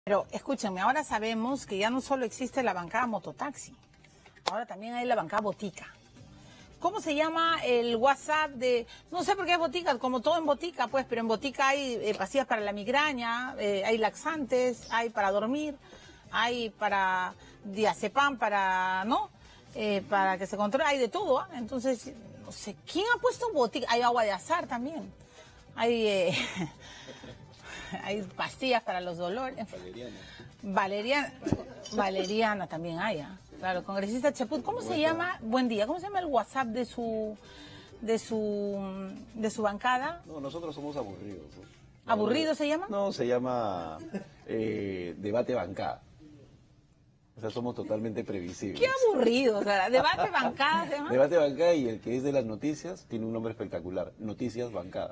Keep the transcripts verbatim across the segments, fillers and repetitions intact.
Pero escúchenme, ahora sabemos que ya no solo existe la bancada mototaxi, ahora también hay la bancada botica. ¿Cómo se llama el WhatsApp de...? No sé por qué es botica, como todo en botica, pues, pero en botica hay eh, pastillas para la migraña, eh, hay laxantes, hay para dormir, hay para diazepam, para, ¿no? Eh, para que se controle, hay de todo, ¿eh? Entonces, no sé, ¿quién ha puesto botica? Hay agua de azar también, hay... Eh, hay pastillas para los dolores. Valeriana. Valeriana, Valeriana también hay, ¿eh? Claro, congresista Chaput, ¿cómo se llama? Buen día, ¿cómo se llama el WhatsApp de su de su de su bancada? No, nosotros somos aburridos. ¿No? ¿Aburrido se llama? No, se llama eh, debate bancada. O sea, somos totalmente previsibles. Qué aburrido, o sea, debate bancada se llama. Debate bancada, y el que es de las noticias tiene un nombre espectacular, Noticias Bancada.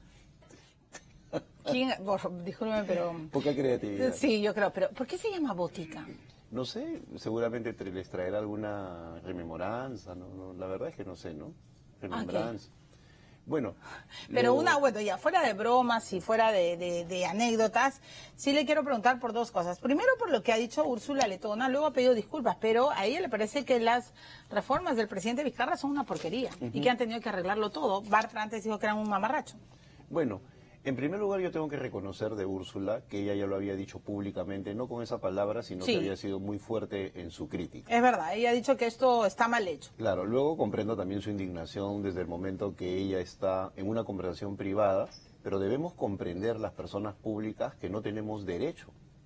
¿Quién? Por, discúlpeme, pero... Poca creatividad. Sí, yo creo, pero ¿por qué se llama botica? No sé, seguramente te, les traerá alguna rememoranza, ¿no? No, la verdad es que no sé, ¿no? Rememoranza. Okay. Bueno. Pero lo... una, bueno, ya fuera de bromas y fuera de, de, de anécdotas, sí le quiero preguntar por dos cosas. Primero, por lo que ha dicho Úrsula Letona, luego ha pedido disculpas, pero a ella le parece que las reformas del presidente Vizcarra son una porquería, uh-huh, y que han tenido que arreglarlo todo. Bartra antes dijo que eran un mamarracho. Bueno, en primer lugar, yo tengo que reconocer de Úrsula que ella ya lo había dicho públicamente, no con esa palabra, sino sí, que había sido muy fuerte en su crítica. Es verdad, ella ha dicho que esto está mal hecho. Claro, luego comprendo también su indignación desde el momento que ella está en una conversación privada, pero debemos comprender las personas públicas que no tenemos derecho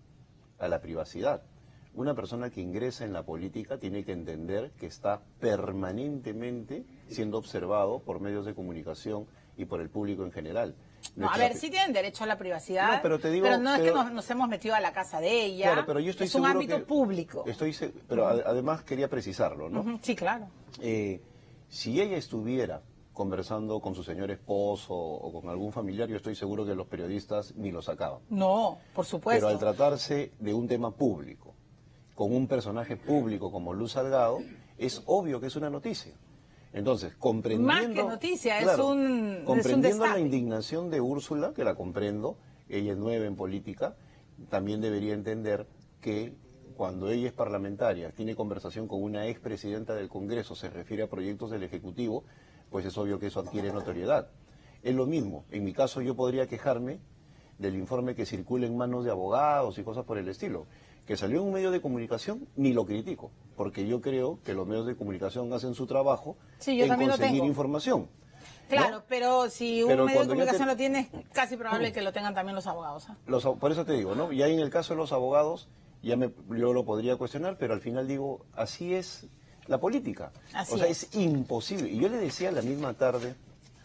a la privacidad. Una persona que ingresa en la política tiene que entender que está permanentemente siendo observado por medios de comunicación y por el público en general. No, a ver, sí tienen derecho a la privacidad, no, pero, te digo, pero no pero, es que nos, nos hemos metido a la casa de ella, claro, pero yo estoy es un ámbito que, público. Estoy, pero uh-huh, además quería precisarlo, ¿no? Uh-huh, sí, claro. Eh, si ella estuviera conversando con su señor esposo o con algún familiar, yo estoy seguro que los periodistas ni lo sacaban. No, por supuesto. Pero al tratarse de un tema público, con un personaje público como Luz Salgado, es obvio que es una noticia. Entonces, comprendiendo... Más que noticia, claro, es un comprendiendo es un la indignación de Úrsula, que la comprendo, ella es nueva en política, también debería entender que cuando ella es parlamentaria, tiene conversación con una expresidenta del Congreso, se refiere a proyectos del Ejecutivo, pues es obvio que eso adquiere notoriedad. Es lo mismo, en mi caso yo podría quejarme del informe que circula en manos de abogados y cosas por el estilo, que salió en un medio de comunicación, ni lo critico, porque yo creo que los medios de comunicación hacen su trabajo sí, yo en también conseguir lo tengo. información. Claro, ¿no? Pero si un pero medio de comunicación te... lo tiene, es casi probable que lo tengan también los abogados. ¿eh? Los, por eso te digo, ¿no? Ya en el caso de los abogados, ya me, yo lo podría cuestionar, pero al final digo, así es la política. Así o sea, es. es imposible. Y yo le decía la misma tarde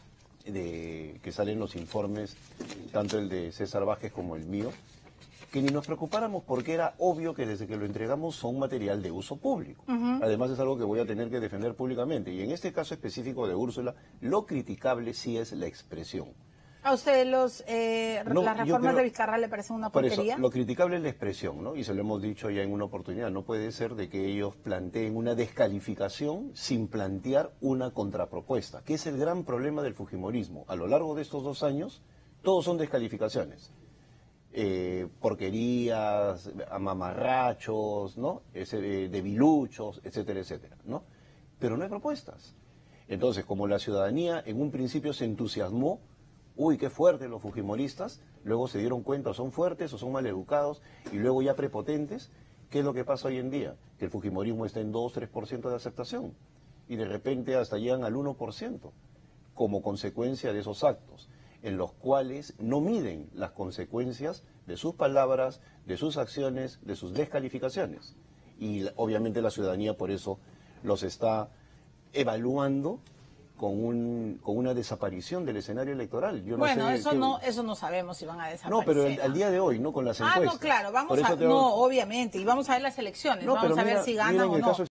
de que salen los informes, tanto el de César Vázquez como el mío, que ni nos preocupáramos porque era obvio que desde que lo entregamos son material de uso público. Uh-huh. Además es algo que voy a tener que defender públicamente. Y en este caso específico de Úrsula, lo criticable sí es la expresión. ¿A usted los, eh, no, las reformas creo, de Vizcarra le parecen una porquería? Por eso, lo criticable es la expresión, ¿no? Y se lo hemos dicho ya en una oportunidad. No puede ser de que ellos planteen una descalificación sin plantear una contrapropuesta, que es el gran problema del fujimorismo. A lo largo de estos dos años, todos son descalificaciones. Eh, porquerías, mamarrachos, ¿no? Ese, eh, debiluchos, etcétera, etcétera, ¿no? Pero no hay propuestas. Entonces, como la ciudadanía en un principio se entusiasmó, uy, qué fuertes los fujimoristas, luego se dieron cuenta, o son fuertes o son maleducados, y luego ya prepotentes, ¿qué es lo que pasa hoy en día? Que el fujimorismo está en dos, tres por ciento de aceptación, y de repente hasta llegan al uno por ciento, como consecuencia de esos actos, en los cuales no miden las consecuencias de sus palabras, de sus acciones, de sus descalificaciones. Y obviamente la ciudadanía por eso los está evaluando con, un, con una desaparición del escenario electoral. Yo no bueno, sé eso qué... no eso no sabemos si van a desaparecer. No, pero el, al día de hoy, ¿no? Con las encuestas. Ah, no, claro, vamos por a... tengo... No, obviamente, y vamos a ver las elecciones, no, vamos a ver mira, si ganan o no.